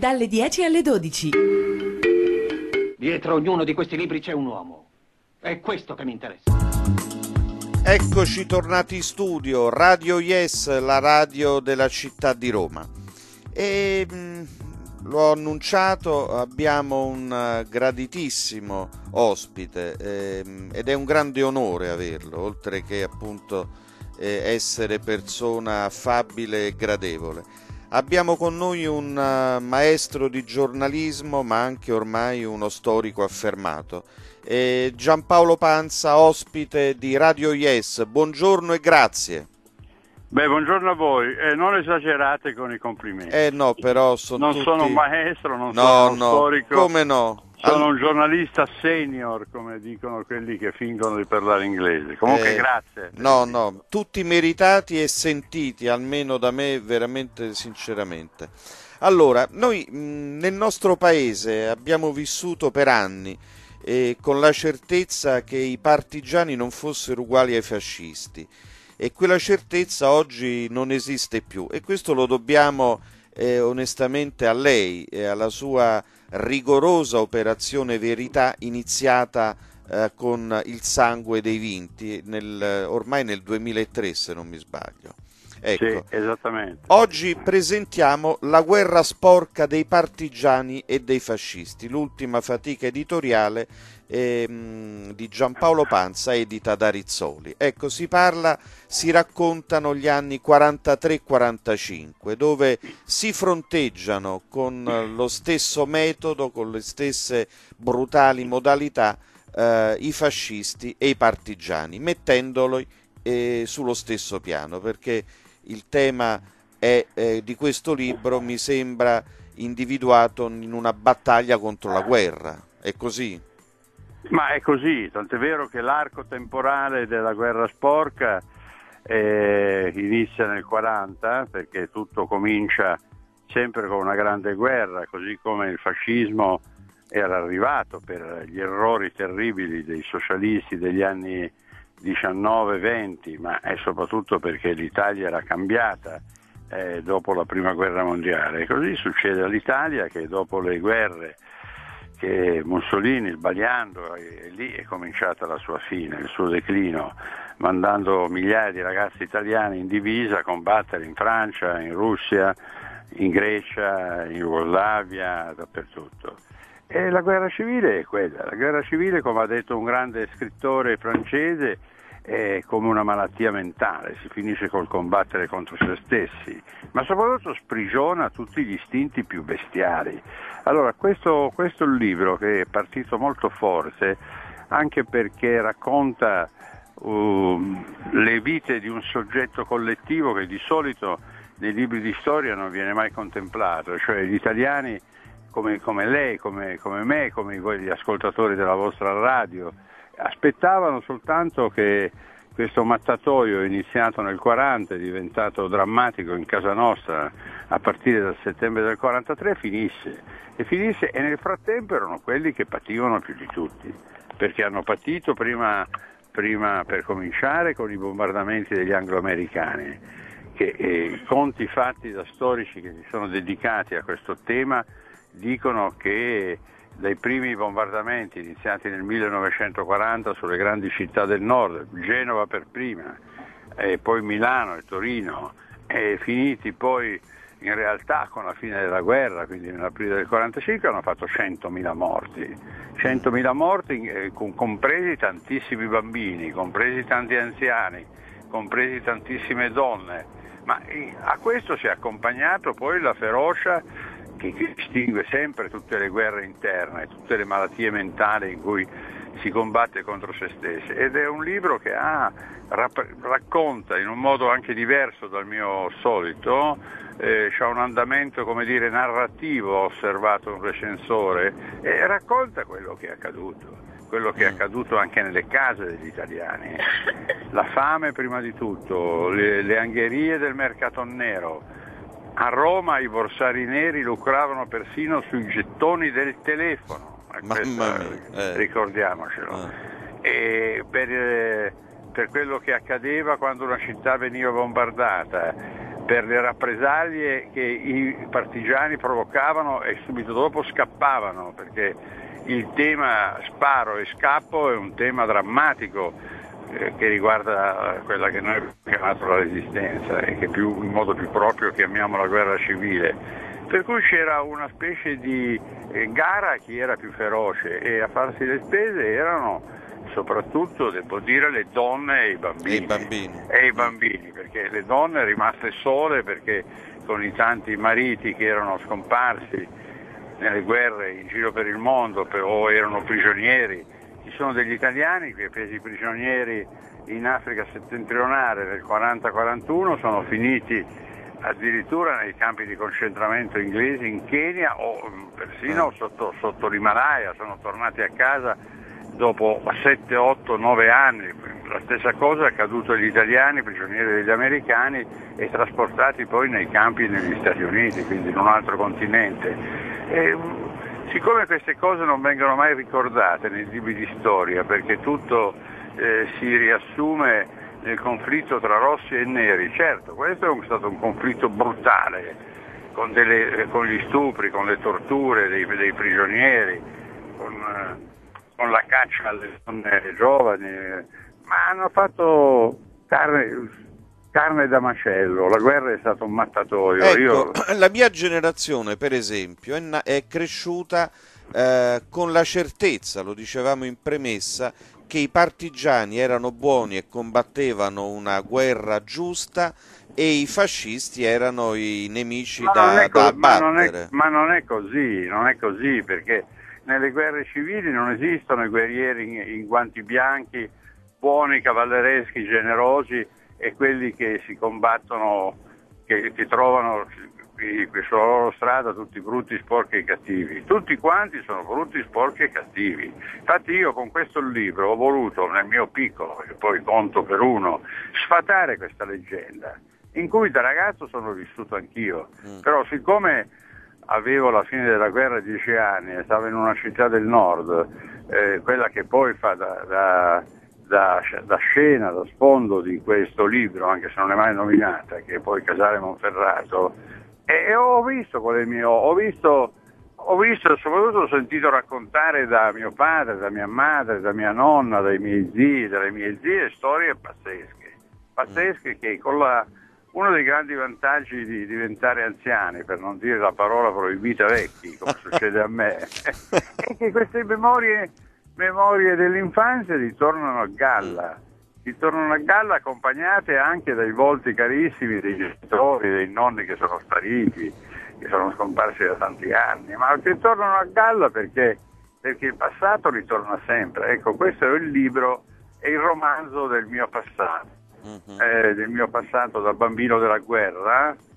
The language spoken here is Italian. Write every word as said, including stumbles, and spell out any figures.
dalle dieci alle dodici. Dietro ognuno di questi libri c'è un uomo. È questo che mi interessa. Eccoci tornati in studio, Radio Yes, la radio della città di Roma. E mh, l'ho annunciato, abbiamo un uh, graditissimo ospite ehm, ed è un grande onore averlo, oltre che appunto eh, essere persona affabile e gradevole. Abbiamo con noi un uh, maestro di giornalismo, ma anche ormai uno storico affermato. Eh, Giampaolo Pansa, ospite di Radio Yes. Buongiorno e grazie. Beh, buongiorno a voi. Eh, non esagerate con i complimenti. Eh no, però sono Non tutti... sono un maestro, non no, sono uno no. storico. Come no? Sono All... un giornalista senior, come dicono quelli che fingono di parlare inglese. Comunque eh, grazie. No, no, tutti meritati e sentiti, almeno da me, veramente sinceramente. Allora, noi mh, nel nostro paese abbiamo vissuto per anni eh, con la certezza che i partigiani non fossero uguali ai fascisti, e quella certezza oggi non esiste più, e questo lo dobbiamo eh, onestamente a lei e alla sua rigorosa operazione Verità, iniziata eh, con il sangue dei vinti nel, ormai nel duemilatré, se non mi sbaglio. Ecco. Sì, esattamente. Oggi presentiamo La guerra sporca dei partigiani e dei fascisti, l'ultima fatica editoriale ehm, di Giampaolo Pansa, edita da Rizzoli. Ecco, si parla, si raccontano gli anni quarantatré quarantacinque, dove si fronteggiano con lo stesso metodo, con le stesse brutali modalità, eh, i fascisti e i partigiani, mettendoli eh, sullo stesso piano, perché il tema è, eh, di questo libro mi sembra individuato in una battaglia contro la guerra. È così? Ma è così, tant'è vero che l'arco temporale della guerra sporca eh, inizia nel quaranta, perché tutto comincia sempre con una grande guerra, così come il fascismo era arrivato per gli errori terribili dei socialisti degli anni diciannove venti, ma è soprattutto perché l'Italia era cambiata eh, dopo la prima guerra mondiale. E così succede all'Italia, che dopo le guerre che Mussolini, sbagliando, e lì è cominciata la sua fine, il suo declino, mandando migliaia di ragazzi italiani in divisa a combattere in Francia, in Russia, in Grecia, in Jugoslavia, dappertutto. E la guerra civile è quella. La guerra civile, come ha detto un grande scrittore francese, è come una malattia mentale, si finisce col combattere contro se stessi, ma soprattutto sprigiona tutti gli istinti più bestiali. Allora, questo, questo è un libro che è partito molto forte, anche perché racconta uh, le vite di un soggetto collettivo che di solito nei libri di storia non viene mai contemplato, cioè gli italiani come, come lei, come, come me, come voi gli ascoltatori della vostra radio, aspettavano soltanto che questo mattatoio iniziato nel quaranta, è diventato drammatico in casa nostra a partire dal settembre del quarantatré, finisse e finisse e nel frattempo erano quelli che pativano più di tutti, perché hanno patito prima, prima per cominciare con i bombardamenti degli anglo-americani, che eh, conti fatti da storici che si sono dedicati a questo tema dicono che dai primi bombardamenti iniziati nel millenovecentoquaranta sulle grandi città del nord, Genova per prima, e poi Milano e Torino, e finiti poi in realtà con la fine della guerra, quindi nell'aprile del quarantacinque, hanno fatto centomila morti, centomila morti eh, compresi tantissimi bambini, compresi tanti anziani, compresi tantissime donne, ma eh, a questo si è accompagnato poi la ferocia che distingue sempre tutte le guerre interne, tutte le malattie mentali in cui si combatte contro se stessi, ed è un libro che ha, racconta in un modo anche diverso dal mio solito, eh, c'ha un andamento, come dire, narrativo, ho osservato un recensore, e racconta quello che è accaduto, quello che è accaduto anche nelle case degli italiani, la fame prima di tutto, le, le angherie del mercato nero. A Roma i borsari neri lucravano persino sui gettoni del telefono, Mamma mia, eh. ricordiamocelo. Eh. E per, per quello che accadeva quando una città veniva bombardata, per le rappresaglie che i partigiani provocavano e subito dopo scappavano, perché il tema sparo e scappo è un tema drammatico eh, che riguarda quella che noi abbiamo chiamato la resistenza e che più, in modo più proprio chiamiamo la guerra civile. Per cui c'era una specie di eh, gara a chi era più feroce, e a farsi le spese erano soprattutto, devo dire, le donne e i bambini. E i bambini. E i bambini, perché le donne rimaste sole, perché con i tanti mariti che erano scomparsi nelle guerre in giro per il mondo o erano prigionieri. Ci sono degli italiani che, presi prigionieri in Africa settentrionale nel quaranta quarantuno, sono finiti addirittura nei campi di concentramento inglesi in Kenya o persino sotto, sotto l'Himalaya, sono tornati a casa dopo sette, otto, nove anni. La stessa cosa è accaduto agli italiani, prigionieri degli americani, e trasportati poi nei campi negli Stati Uniti, quindi in un altro continente. E, siccome queste cose non vengono mai ricordate nei libri di storia, perché tutto eh, si riassume nel conflitto tra rossi e neri, certo, questo è stato un conflitto brutale, con, delle, con gli stupri, con le torture dei, dei prigionieri, con, con la caccia alle donne giovani, ma hanno fatto carne... carne da macello, la guerra è stato un mattatoio. Ecco, Io... la mia generazione, per esempio, è, na- è cresciuta eh, con la certezza, lo dicevamo in premessa, che i partigiani erano buoni e combattevano una guerra giusta e i fascisti erano i nemici ma da, co- da ma, non è, abbattere. ma non è così, non è così, perché nelle guerre civili non esistono i guerrieri in, in guanti bianchi, buoni, cavallereschi, generosi, e quelli che si combattono, che, che trovano sulla loro strada tutti brutti, sporchi e cattivi. Tutti quanti sono brutti, sporchi e cattivi. Infatti io con questo libro ho voluto, nel mio piccolo, che poi conto per uno, sfatare questa leggenda, in cui da ragazzo sono vissuto anch'io. Mm. Però siccome avevo alla fine della guerra dieci anni e stavo in una città del nord, eh, quella che poi fa da... da Da, da scena, da sfondo di questo libro, anche se non è mai nominata, che è poi Casale Monferrato, e, e ho visto qual è il mio, ho visto, ho visto e soprattutto ho sentito raccontare da mio padre, da mia madre, da mia nonna, dai miei zii, dalle mie zie, storie pazzesche, pazzesche che con la, uno dei grandi vantaggi di diventare anziani, per non dire la parola proibita vecchi, come succede a me, è che queste memorie memorie dell'infanzia ritornano a galla, ritornano a galla accompagnate anche dai volti carissimi dei genitori, dei nonni che sono spariti, che sono scomparsi da tanti anni, ma ritornano a galla perché, perché il passato ritorna sempre. Ecco, questo è il libro, è il romanzo del mio passato, mm-hmm. eh, del mio passato da bambino della guerra,